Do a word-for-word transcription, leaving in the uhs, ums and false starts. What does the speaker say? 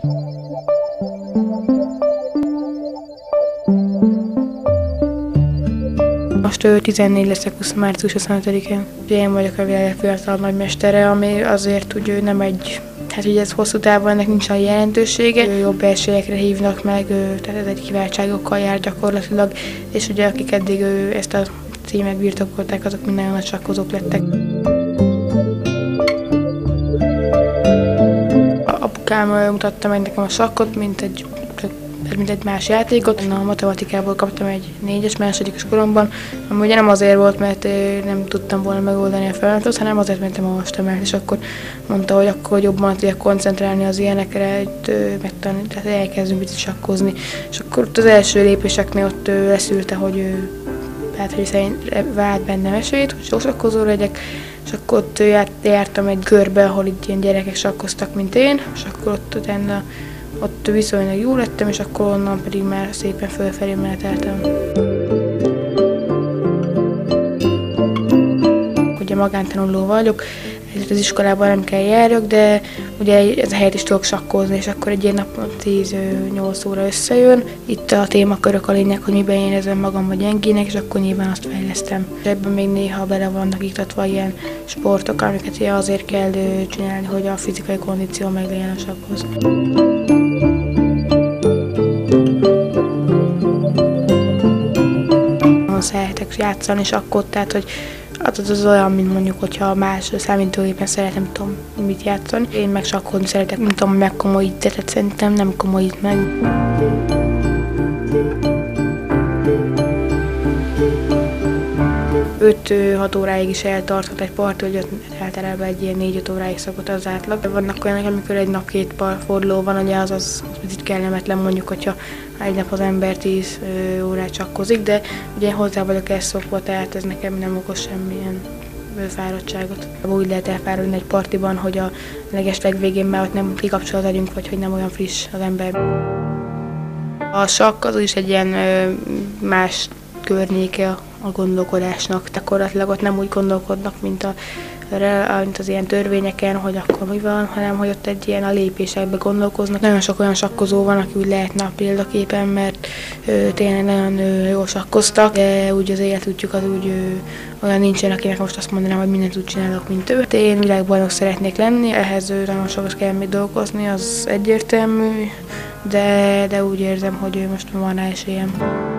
Most tizennégy leszek március huszonötödikén. Én vagyok a világ fiatal nagymestere, ami azért úgy nem egy, hát ugye ez hosszú távon ennek nincs a jelentősége. Jobb esélyekre hívnak meg, tehát ez egy kiváltságokkal jár gyakorlatilag, és ugye akik eddig ezt a címet birtokolták, azok mind nagyon nagy sakkozók lettek. Apukám mutatta meg nekem a sakkot, mint egy mint egy más játékot. A matematikából kaptam egy négyes másodikos koromban, ami ugye nem azért volt, mert nem tudtam volna megoldani a feladatot, hanem azért, mert nem olvastam el, és akkor mondta, hogy akkor jobban tudjak koncentrálni az ilyenekre, megtanulni, tehát elkezdünk picit sakkozni. És akkor ott az első lépéseknél ott leszűrte, hogy hát, hogy szerint vált bennem esélyt, hogy sósakkozó legyek, és akkor ott jártam egy körbe, ahol itt ilyen gyerekek sakkoztak, mint én, és akkor ott utána ott viszonylag jó lettem, és akkor onnan pedig már szépen fölfelé meneteltem. Ugye magántanuló vagyok, ezért az iskolában nem kell járjak, de ugye ez a helyet is tudok sakkozni, és akkor egy ilyen napon tíz-nyolc óra összejön. Itt a témakörök a lényeg, hogy miben érezem magam vagy gyengének, és akkor nyilván azt fejlesztem. Ebben még néha bele vannak iktatva ilyen sportok, amiket azért kell csinálni, hogy a fizikai kondíció meg legyen a sakkhoz. Szeretek játszani sakkot, tehát hogy az az olyan, mint mondjuk, hogyha más számítógépen szeretem, nem tudom mit játszani. Én meg sakkozni szeretek, nem tudom megkomolyítani, tehát szerintem nem komolyít meg. öt-hat óráig is eltarthat egy parti, hogy általában egy ilyen négy-öt óráig szokott az átlag. Vannak olyanok, amikor egy nap két forduló van, ugye az az picit kellemetlen, mondjuk, hogyha egy nap az ember tíz órát sakkozik, de ugye hozzá vagyok ezt szokva, tehát ez nekem nem okoz semmilyen fáradtságot. Úgy lehet elfáradni egy partiban, hogy a legesleg végén már ott nem kikapcsol az agyunk, vagy hogy nem olyan friss az ember. A sakk az is egy ilyen más környéke a gondolkodásnak. Gyakorlatilag ott nem úgy gondolkodnak, mint, a, mint az ilyen törvényeken, hogy akkor mi van, hanem hogy ott egy ilyen a lépésekbe gondolkoznak. Nagyon sok olyan sakkozó van, aki úgy lehetne a példaképen, mert ö, tényleg nagyon ö, jól sakkoztak, de úgy az életútjuk az úgy ö, olyan nincsen, akinek most azt mondanám, hogy mindent úgy csinálok, mint ő. Én világbajnok szeretnék lenni, ehhez ö, nagyon sokat kell még dolgozni, az egyértelmű, de, de úgy érzem, hogy most van rá esélyem.